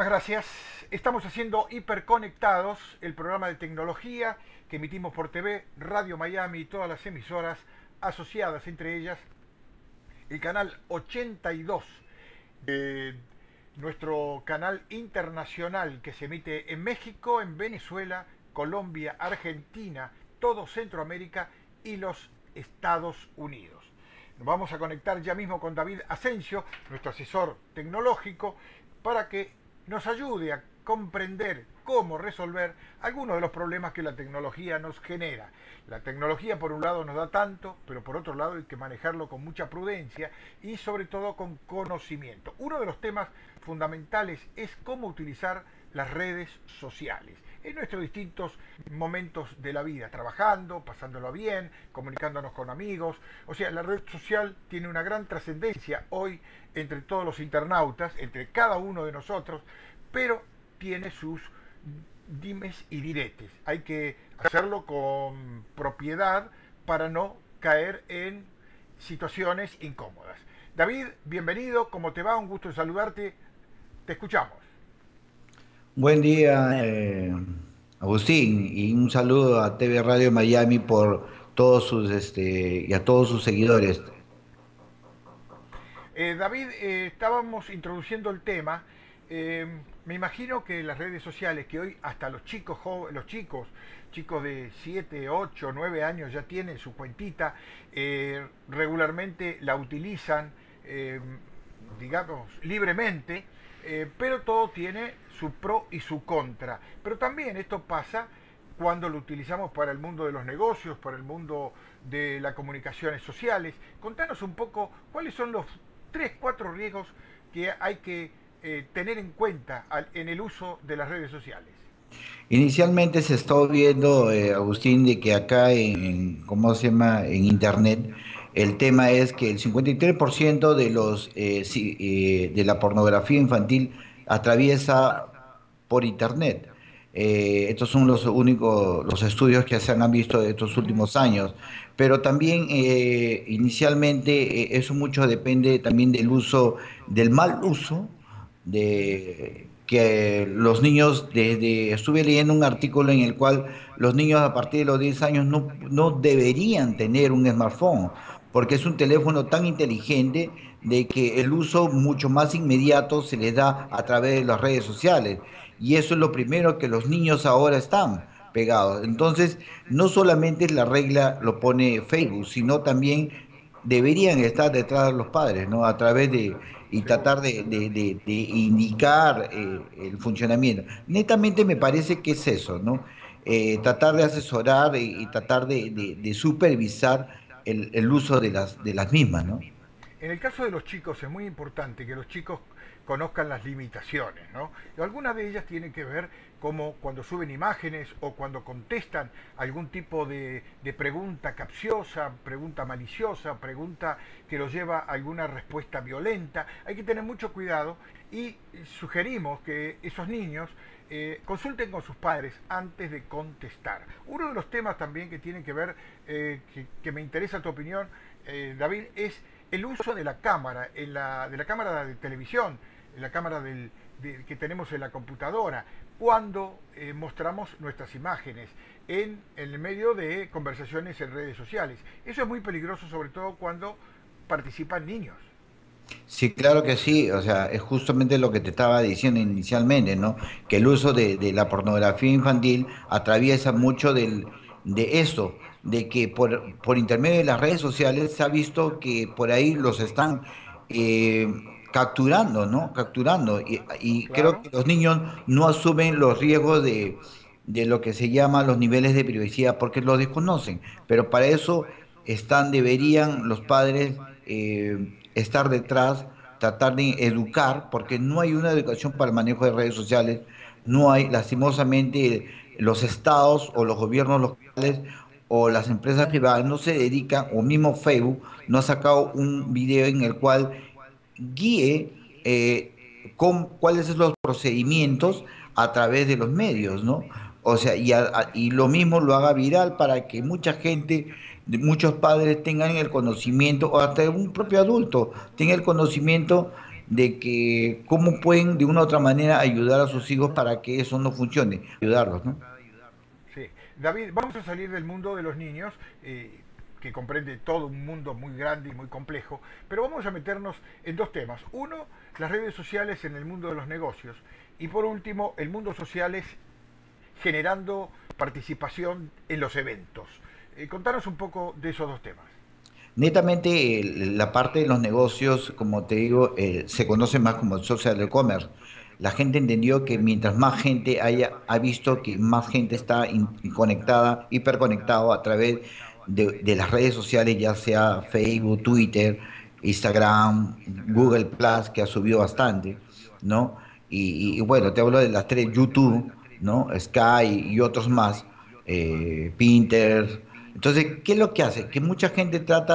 Muchísimas gracias. Estamos haciendo Hiperconectados, el programa de tecnología que emitimos por TV, Radio Miami y todas las emisoras asociadas, entre ellas el canal 82, nuestro canal internacional que se emite en México, en Venezuela, Colombia, Argentina, todo Centroamérica y los Estados Unidos. Nos vamos a conectar ya mismo con David Asensio, nuestro asesor tecnológico, para que nos ayude a comprender cómo resolver algunos de los problemas que la tecnología nos genera. La tecnología por un lado nos da tanto, pero por otro lado hay que manejarlo con mucha prudencia y sobre todo con conocimiento. Uno de los temas fundamentales es cómo utilizar las redes sociales en nuestros distintos momentos de la vida, trabajando, pasándolo bien, comunicándonos con amigos. O sea, la red social tiene una gran trascendencia hoy entre todos los internautas, entre cada uno de nosotros, pero tiene sus dimes y diretes. Hay que hacerlo con propiedad para no caer en situaciones incómodas. David, bienvenido, ¿cómo te va? Un gusto en saludarte. Te escuchamos. Buen día, Agustín, y un saludo a TV Radio Miami por todos sus y a todos sus seguidores. David, estábamos introduciendo el tema. Eh, Me imagino que las redes sociales, que hoy hasta los chicos, chicos de 7, 8, 9 años ya tienen su cuentita, regularmente la utilizan, digamos, libremente, pero todo tiene su pro y su contra. Pero también esto pasa cuando lo utilizamos para el mundo de los negocios, para el mundo de las comunicaciones sociales. Contanos un poco cuáles son los 3, 4 riesgos que hay que tener en cuenta en el uso de las redes sociales. Inicialmente se está viendo, Agustín, de que acá ¿cómo se llama? En Internet, el tema es que el 53% de de la pornografía infantil atraviesa por Internet. Estos son los únicos, los estudios que se han visto estos últimos años. Pero también inicialmente eso mucho depende también del uso, del mal uso de que los niños, estuve leyendo un artículo en el cual los niños a partir de los 10 años no deberían tener un smartphone, porque es un teléfono tan inteligente de que el uso mucho más inmediato se les da a través de las redes sociales. Y eso es lo primero que los niños ahora están pegados. Entonces, no solamente la regla lo pone Facebook, sino también deberían estar detrás de los padres, ¿no? A través de y Seguro. tratar de indicar el funcionamiento. Netamente me parece que es eso, ¿no? Tratar de asesorar y tratar de supervisar el uso de de las mismas, ¿no? En el caso de los chicos es muy importante que los chicos conozcan las limitaciones, ¿no? Y algunas de ellas tienen que ver como cuando suben imágenes o cuando contestan algún tipo de pregunta capciosa, pregunta maliciosa, pregunta que los lleva a alguna respuesta violenta. Hay que tener mucho cuidado y sugerimos que esos niños consulten con sus padres antes de contestar. Uno de los temas también que tienen que ver, que me interesa tu opinión, David, es el uso de la cámara, de la cámara de televisión, en la cámara que tenemos en la computadora, cuando mostramos nuestras imágenes en el medio de conversaciones en redes sociales. Eso es muy peligroso, sobre todo cuando participan niños. Sí, claro que sí, o sea, es justamente lo que te estaba diciendo inicialmente, ¿no? Que el uso de la pornografía infantil atraviesa mucho de esto, de que por intermedio de las redes sociales se ha visto que por ahí los están capturando, ¿no? Capturando, y creo Claro. que los niños no asumen los riesgos de lo que se llama los niveles de privacidad porque lo desconocen, pero para eso deberían los padres estar detrás, tratar de educar, porque no hay una educación para el manejo de redes sociales, no hay, lastimosamente, los estados o los gobiernos locales o las empresas privadas no se dedican, o mismo Facebook no ha sacado un video en el cual guíe cuáles son los procedimientos a través de los medios, ¿no? O sea, y lo mismo lo haga viral para que mucha gente, muchos padres tengan el conocimiento, o hasta un propio adulto tenga el conocimiento de que cómo pueden de una u otra manera ayudar a sus hijos para que eso no funcione, ayudarlos, ¿no? Sí. David, vamos a salir del mundo de los niños, que comprende todo un mundo muy grande y muy complejo, pero vamos a meternos en dos temas. Uno, las redes sociales en el mundo de los negocios. Y por último, el mundo sociales generando participación en los eventos. Contanos un poco de esos dos temas. Netamente la parte de los negocios, como te digo, se conoce más como el social commerce. La gente entendió que mientras más gente ha visto que más gente está conectada, hiperconectado a través de las redes sociales, ya sea Facebook, Twitter, Instagram, Google Plus, que ha subido bastante, ¿no? Y bueno, te hablo de las tres, YouTube, ¿no? Sky y otros más, Pinterest. Entonces, ¿qué es lo que hace? Que mucha gente trata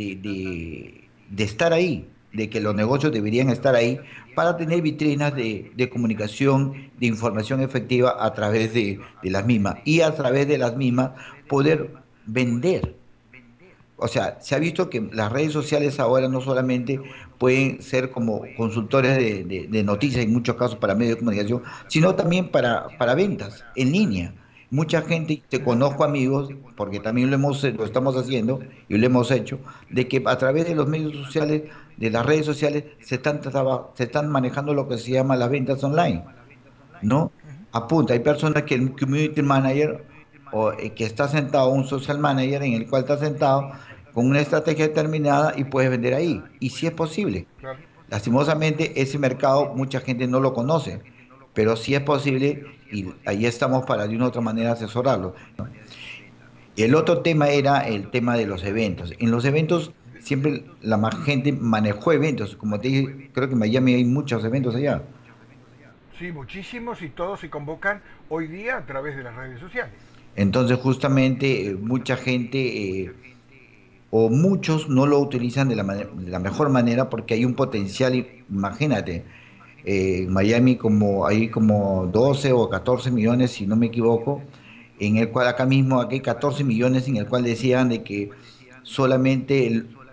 de estar ahí, de que los negocios deberían estar ahí para tener vitrinas de comunicación, de información efectiva a través de las mismas y a través de las mismas poder vender. O sea, se ha visto que las redes sociales ahora no solamente pueden ser como consultores de noticias, en muchos casos para medios de comunicación, sino también para ventas en línea. Mucha gente, te conozco amigos, porque también lo estamos haciendo y lo hemos hecho, de que a través de los medios sociales, de las redes sociales, se están manejando lo que se llama las ventas online, ¿no? Apunta, hay personas que el community manager o que está sentado, un social manager en el cual está sentado con una estrategia determinada y puedes vender ahí. Y sí es posible. Claro. Lastimosamente, ese mercado mucha gente no lo conoce, pero sí es posible y ahí estamos para de una u otra manera asesorarlo, ¿no? Y el otro tema era el tema de los eventos. En los eventos siempre la más gente manejó eventos. Como te dije, creo que en Miami hay muchos eventos allá. Sí, muchísimos y todos se convocan hoy día a través de las redes sociales. Entonces, justamente, mucha gente o muchos no lo utilizan de la mejor manera porque hay un potencial, imagínate, en Miami como hay como 12 o 14 millones, si no me equivoco, en el cual acá mismo, aquí hay 14 millones en el cual decían de que solamente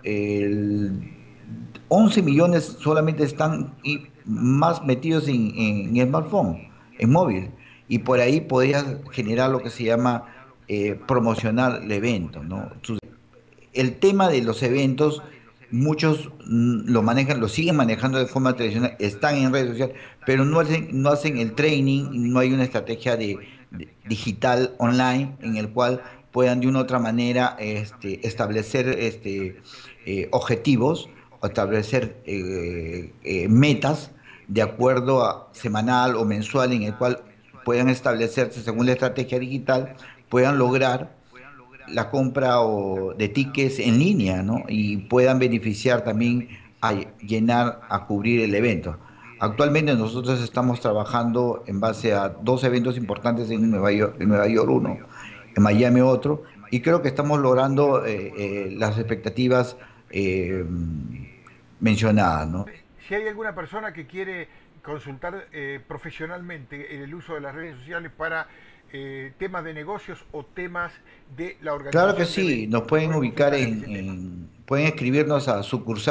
el 11 millones solamente están más metidos en smartphone, en móvil, y por ahí podías generar lo que se llama promocionar el evento, ¿no? El tema de los eventos, muchos lo manejan, lo siguen manejando de forma tradicional, están en redes sociales, pero no hacen el training, no hay una estrategia digital online en el cual puedan de una u otra manera establecer objetivos, o establecer metas de acuerdo a semanal o mensual en el cual puedan establecerse según la estrategia digital, puedan lograr la compra de tickets en línea, ¿no? Y puedan beneficiar también a llenar, a cubrir el evento. Actualmente nosotros estamos trabajando en base a dos eventos importantes en Nueva York uno, en Miami otro, y creo que estamos logrando las expectativas eh, mencionadas, ¿no? Si hay alguna persona que quiere consultar profesionalmente el uso de las redes sociales para temas de negocios o temas de la Claro que organización de sí, nos eventos, se pueden puede ubicar consultar en ese tema. pueden escribirnos a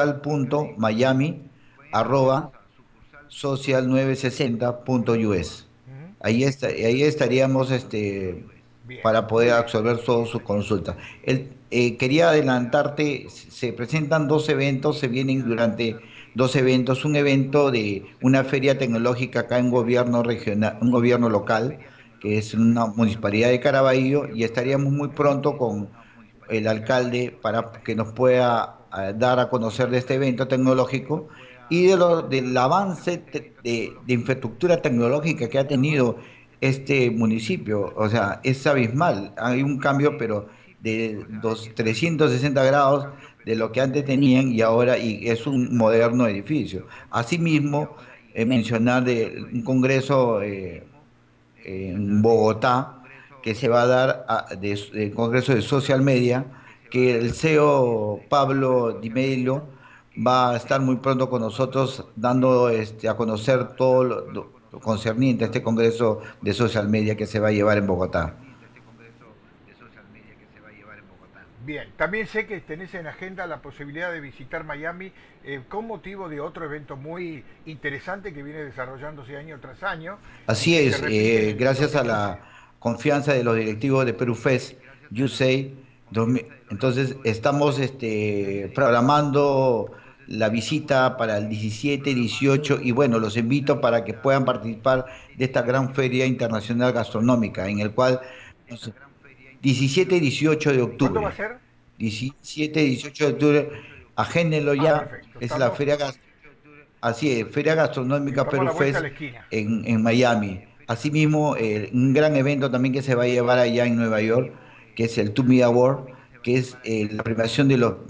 sucursal.miami@social960.us. Ujú. Ahí estaríamos Bien, para muy poder bien. absorber todas sus consultas. Quería adelantarte, se presentan dos eventos, se vienen durante dos eventos, un evento de una feria tecnológica acá en gobierno regional, un gobierno local, que es una municipalidad de Caraballo, y estaríamos muy pronto con el alcalde para que nos pueda dar a conocer de este evento tecnológico y del avance de infraestructura tecnológica que ha tenido este municipio. O sea, es abismal. Hay un cambio, pero de 360 grados de lo que antes tenían y ahora y es un moderno edificio. Asimismo, mencionar de un congreso en Bogotá que se va a dar del Congreso de Social Media, que el CEO Pablo Di Meglio va a estar muy pronto con nosotros dando a conocer todo lo concerniente a este Congreso de Social Media que se va a llevar en Bogotá. Bien, también sé que tenés en agenda la posibilidad de visitar Miami con motivo de otro evento muy interesante que viene desarrollándose año tras año y Así que se es, repite en el gracias a 2015. la confianza de los directivos de Perú Fest, USAID, entonces estamos programando la visita para el 17, 18 y bueno, los invito para que puedan participar de esta gran feria internacional gastronómica, en el cual 17 y 18 de ¿Cuándo va a octubre, ser? 17 y 18 de octubre, agéndenlo Ah, ya, perfecto. es la Estamos, feria Así es, Feria Gastronómica estamos a Perú la vuelta de Fest la esquina. en Miami. Asimismo, un gran evento también que se va a llevar allá en Nueva York, que es el TUMI Award, que es la premiación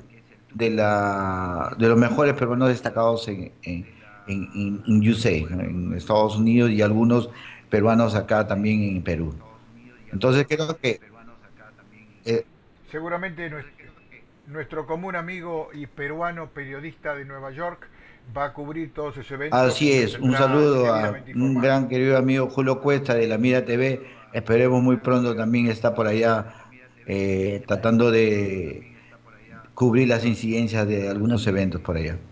de los mejores peruanos destacados en USA, ¿no? En Estados Unidos y algunos peruanos acá también en Perú. Entonces creo que eh, Seguramente nuestro común amigo y peruano periodista de Nueva York va a cubrir todos esos eventos así y los es. Un tendrá saludo a debidamente un informados. gran querido amigo Julio Cuesta de la Mira TV. Esperemos muy pronto también está por allá tratando de cubrir las incidencias de algunos eventos por allá.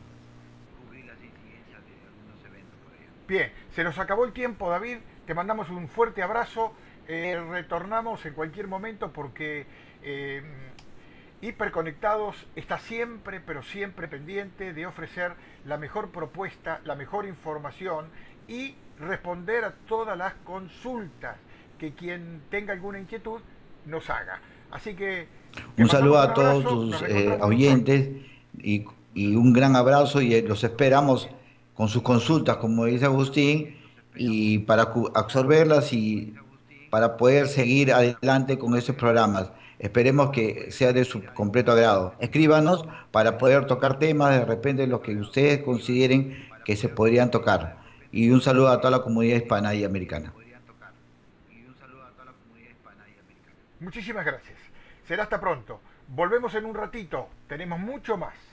Bien, se nos acabó el tiempo, David. Te mandamos un fuerte abrazo. Retornamos en cualquier momento porque eh, Hiperconectados está siempre, pero siempre pendiente de ofrecer la mejor propuesta, la mejor información y responder a todas las consultas que quien tenga alguna inquietud nos haga. Así que te Un saludo mandamos un a todos abrazo, nos tus reencontramos muy pronto. oyentes y un gran abrazo y los esperamos con sus consultas, como dice Agustín, y para absorberlas y para poder seguir adelante con esos programas. Esperemos que sea de su completo agrado. Escríbanos para poder tocar temas de repente los que ustedes consideren que se podrían tocar. Y un saludo a toda la comunidad hispana y americana. Muchísimas gracias. Será hasta pronto. Volvemos en un ratito. Tenemos mucho más.